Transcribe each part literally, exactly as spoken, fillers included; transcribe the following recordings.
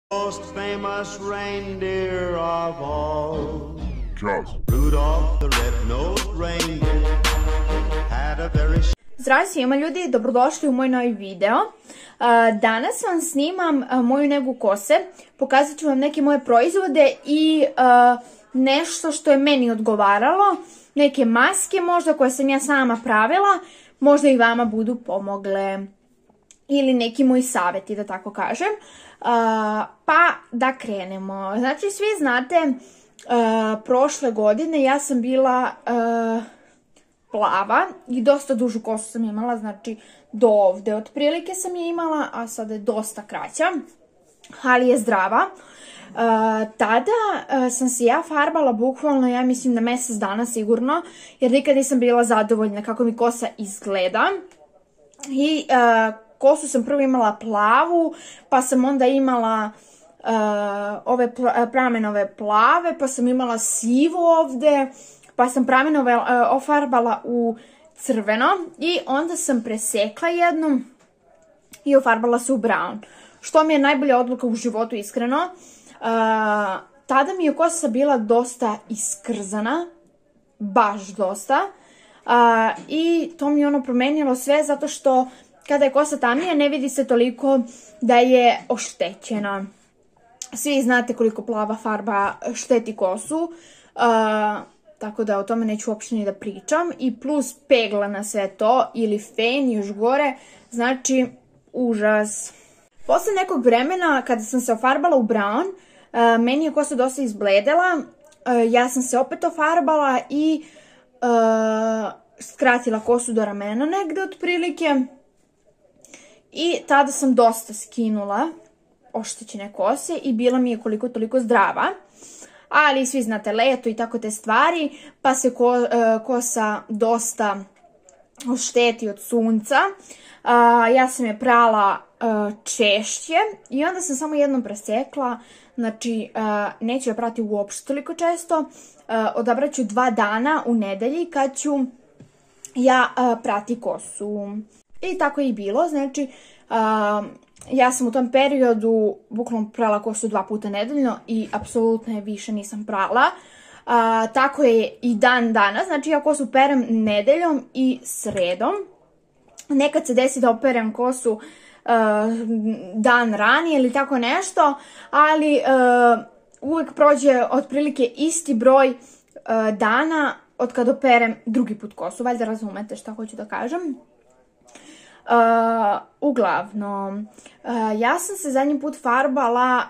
Most famous reindeer of all. Charles. Rudolph the red-nosed reindeer had a very... Zdravo svima ljudi, dobrodošli u moj novi video. Danas vam snimam moju negu kose, pokazat ću vam neke moje proizvode i nešto što je meni odgovaralo, neke maske možda koje sam ja sama pravila, možda i vama budu pomogle ili neki moji savjeti, da tako kažem. Pa da krenemo. Znači svi znate, prošle godine ja sam bila plava i dosta dužu kosu sam imala, znači do ovde otprilike sam je imala, a sada je dosta kraća, ali je zdrava. Tada sam se ja farbala bukvalno, ja mislim na mjesec dana sigurno, jer nikad nisam bila zadovoljna kako mi kosa izgleda. I kosu sam prvo imala plavu, pa sam onda imala ove pramenove plave, pa sam imala sivu ovde, pa sam pramenove ofarbala u crveno i onda sam presekla jednu i ofarbala se u brown. Što mi je najbolja odluka u životu, iskreno. Tada mi je kosa bila dosta iskrzana, baš dosta. I to mi je ono promenilo sve zato što kada je kosa tamnija ne vidi se toliko da je oštećena. Svi znate koliko plava farba šteti kosu. Tako da o tome neću uopšte ni da pričam. I plus pegla na sve to ili fen još gore. Znači, užas. Posle nekog vremena kada sam se ofarbala u brown, meni je kosa dosta izbledela. Ja sam se opet ofarbala i skratila kosu do ramena negde otprilike. I tada sam dosta skinula oštećene kose i bila mi je koliko toliko zdrava. Ali svi znate leto i tako te stvari, pa se kosa dosta ošteti od sunca. Ja sam je prala češće i onda sam samo jednom presekla, znači neću je prati uopšte toliko često. Odabrat ću dva dana u nedelji kad ću ja prati kosu. I tako je i bilo, znači ja sam u tom periodu bukvalno prala kosu dva puta nedeljno i apsolutno je više nisam prala. Tako je i dan danas, znači ja kosu perem nedeljom i sredom. Nekad se desi da operem kosu dan ranije ili tako nešto, ali uvek prođe otprilike isti broj dana od kad operem drugi put kosu. Valjda razumete šta hoću da kažem. Uglavnom, ja sam se zadnji put farbala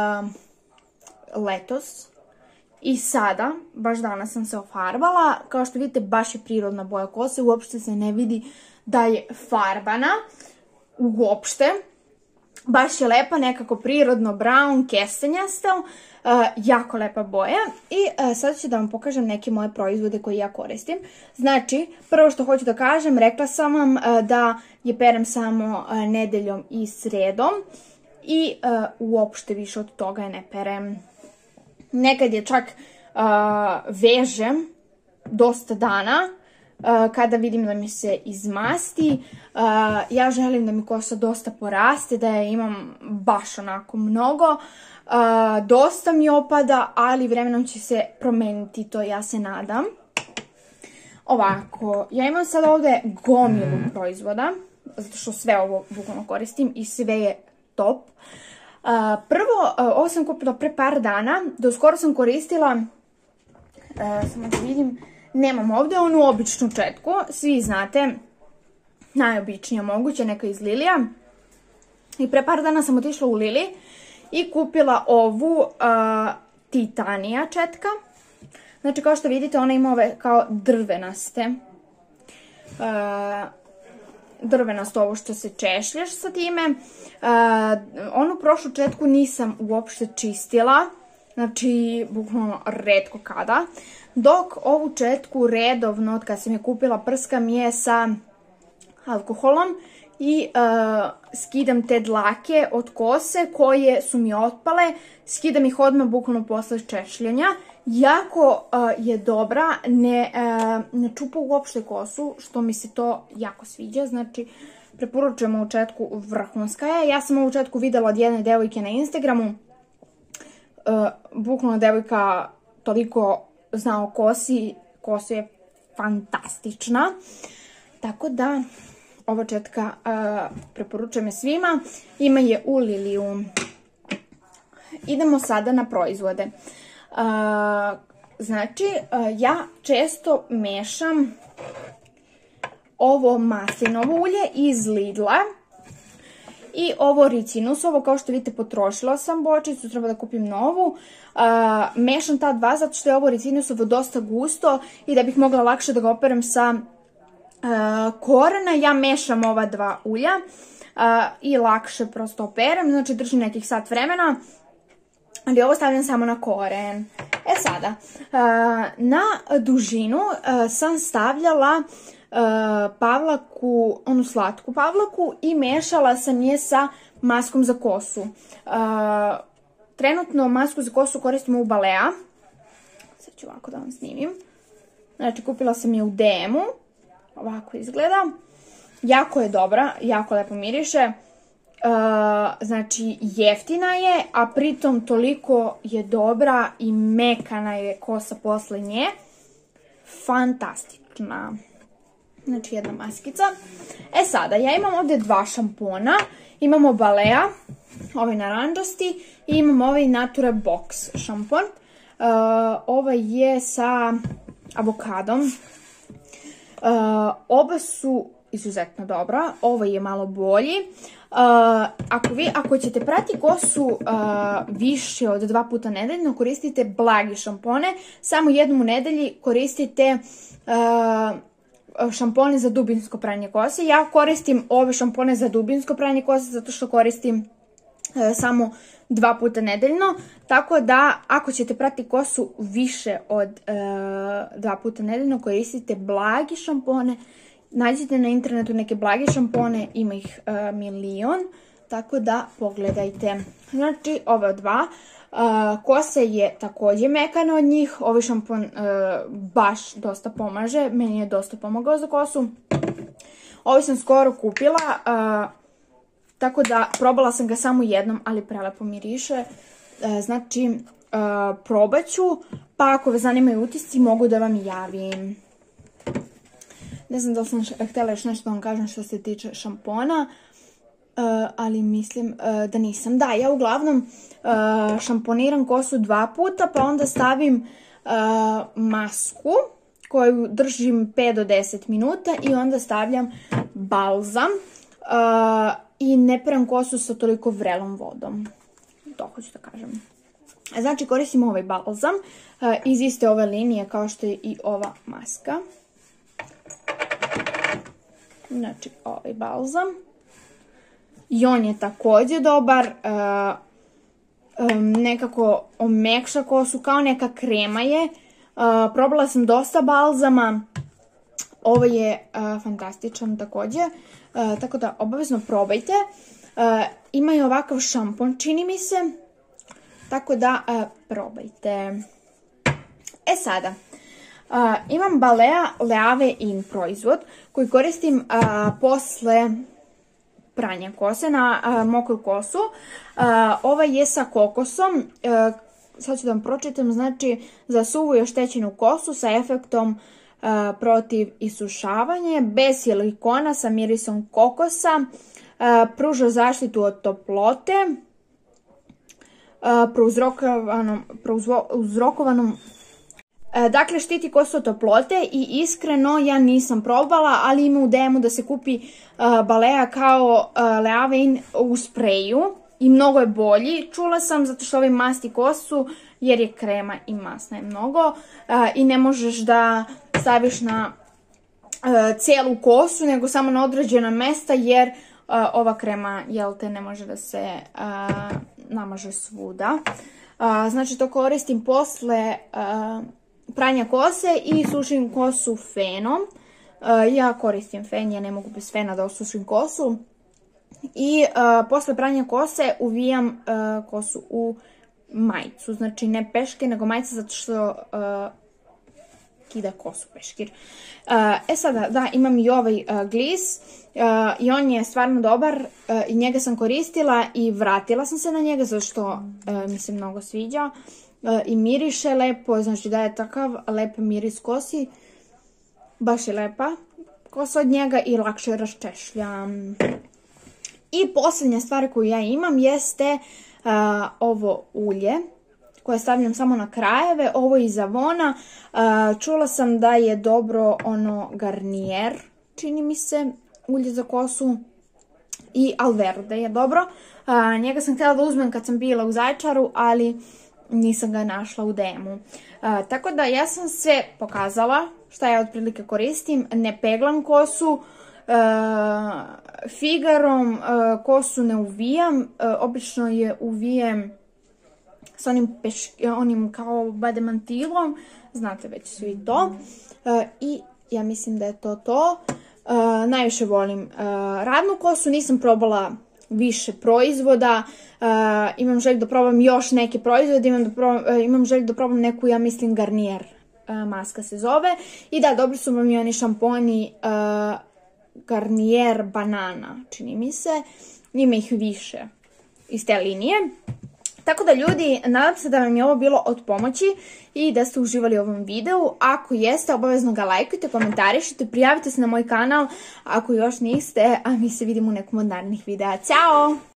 letos i sada, baš danas sam se ofarbala. Kao što vidite, baš je prirodna boja kose, uopšte se ne vidi da je farbana, uopšte. Baš je lepa, nekako prirodno brown, kestenjastel, jako lepa boja. I sad ću da vam pokažem neke moje proizvode koje ja koristim. Znači, prvo što hoću da kažem, rekla sam vam da je perem samo nedeljom i sredom i uopšte više od toga je ne perem. Nekad je čak vežem dosta dana kada vidim da mi se izmasti. Ja želim da mi kosa dosta poraste, da je imam baš onako mnogo. Dosta mi opada, ali vremenom će se promeniti to, ja se nadam. Ovako, ja imam sad ovde gomilu proizvoda, zato što sve ovo bukvalno koristim i sve je top. Prvo, ovo sam kupila pre par dana, do skoro sam koristila, samo da vidim, nemam ovde onu običnu četku, svi znate, najobičnija moguća, neka iz Lilija. I pre par dana sam otišla u Lili i kupila ovu Titanija četka. Znači, kao što vidite, ona ima ove kao drvenaste. Drvenasto ovo što se češlješ sa time. Onu prošlu četku nisam uopšte čistila. Znači, bukvalno retko kada. Dok ovu četku redovno, od kad sam je kupila, prskam je sa alkoholom i skidam te dlake od kose koje su mi otpale. Skidam ih odmah bukvalno posle češljanja. Jako je dobra, ne čupa uopšte kosu, što mi se to jako sviđa. Znači, preporučujem ovu četku, vrhunska je. Ja sam ovu četku videla od jedne devojke na Instagramu. bukvalno devojka toliko zna o kosi, kosa je fantastična. Tako da, ova četka preporučujem je svima, ima je u Liliju. Idemo sada na proizvode. Znači, ja često mešam ovo maslinovo ulje iz Lidla i ovo ricinusovo, kao što vidite potrošila sam bočicu, treba da kupim novu. Mešam ta dva zato što je ovo ricinusovo dosta gusto i da bih mogla lakše da ga operem sa korena. Ja mešam ova dva ulja i lakše prosto operem, znači drži nekih sat vremena. Ali ovo stavljam samo na koren. E sada, na dužinu sam stavljala pavlaku, onu slatku pavlaku i mešala sam je sa maskom za kosu. Trenutno masku za kosu koristim u Balea. Sad ću ovako da vam snimim. Znači kupila sam je u D M-u. Ovako izgleda. Jako je dobra, jako lepo miriše. Znači jeftina je, a pritom toliko je dobra i mekana je kosa posle nje. Fantastična. Znači jedna maskica. E sada, ja imam ovdje dva šampona. Imamo Balea, ovaj naranđasti, i imam ovaj Natura Box šampon. Ovaj je sa avokadom. Oba su izuzetno dobra, ovaj je malo bolji. Ako vi, ako ćete prati kosu više od dva puta nedeljno, koristite blagi šampone. Samo jednom u nedelji koristite šampone za dubinsko pranje kose. Ja koristim ove šampone za dubinsko pranje kose zato što koristim samo dva puta nedeljno. Tako da ako ćete prati kosu više od dva puta nedeljno, koristite blagi šampone. Nađite na internetu neke blage šampone, ima ih milion, tako da pogledajte. Znači, ove dva, kosa je također mekana od njih, ovaj šampon baš dosta pomaže, meni je dosta pomogao za kosu. Ovaj sam skoro kupila, tako da probala sam ga samo jednom, ali prelepo miriše. Znači, probat ću, pa ako vas zanimaju utisci mogu da vam javim. Ne znam da li sam htjela još nešto da vam kažem što se tiče šampona, ali mislim da nisam. Da, ja uglavnom šamponiram kosu dva puta, pa onda stavim masku koju držim pet do deset minuta i onda stavljam balzam i ne perem kosu sa toliko vrelom vodom. To hoću da kažem. Znači koristim ovaj balzam iz iste ove linije kao što je i ova maska. Znači, ovaj balzam. I on je također dobar. Nekako omekša kosu, kao neka krema je. Probala sam dosta balzama. Ovo je fantastičan također. Tako da obavezno probajte. Ima i ovakav šampon, čini mi se. Tako da probajte. E sada. Uh, imam Balea Leave In proizvod koji koristim uh, posle pranja kose na uh, mokru kosu. Uh, ovaj je sa kokosom, uh, sad ću da vam pročitam, znači za suvu i oštećenu kosu sa efektom uh, protiv isušavanja, bez silikona, sa mirisom kokosa, uh, pruža zaštitu od toplote, uh, prouzrokovanom, prouzrokovanom Dakle, štiti kosu od toplote i iskreno ja nisam probala, ali ima u D M-u da se kupi uh, Balea kao uh, Leave In u spreju i mnogo je bolji. Čula sam zato što ovaj masti kosu jer je krema i masna je mnogo uh, i ne možeš da staviš na uh, cijelu kosu nego samo na određena mesta jer uh, ova krema, jel te, ne može da se uh, namaže svuda. Uh, znači to koristim posle Uh, pranja kose i sušim kosu fenom. Ja koristim fen, ja ne mogu bez fena da osušim kosu. I posle pranja kose uvijam kosu u majicu. Znači ne peške nego majice zato što skida kosu peškir. E sada, da, imam i ovaj glis i on je stvarno dobar i njega sam koristila i vratila sam se na njega zato što mi se mnogo sviđa i miriše lepo, znači da je takav lep miris kosi, baš je lepa kosa od njega i lakše raščešljam. I posljednja stvar koju ja imam jeste ovo ulje koje stavljam samo na krajeve, ovo je iz Avona. Čula sam da je dobro ono Garnier, čini mi se, ulje za kosu i Alverde je dobro. Njega sam htjela da uzmem kad sam bila u Zaječaru, ali nisam ga našla u D M-u. Tako da ja sam sve pokazala šta ja otprilike koristim, ne peglam kosu, figarom kosu ne uvijam, obično je uvijem s onim, onim kao bademantilom, znate već svi to. I ja mislim da je to to. Najviše volim ravnu kosu, nisam probala više proizvoda, imam želju da probam još neke proizvode, imam želju da probam neku, ja mislim, Garnier maska se zove. I da, dobri su vam i oni šamponi Garnier banana, čini mi se. Ima ih više iz te linije. Tako da ljudi, nadam se da vam je ovo bilo od pomoći i da ste uživali u ovom videu. Ako jeste, obavezno ga lajkujte, komentarišite, prijavite se na moj kanal ako još niste, a mi se vidimo u nekom od narednih videa. Ćao!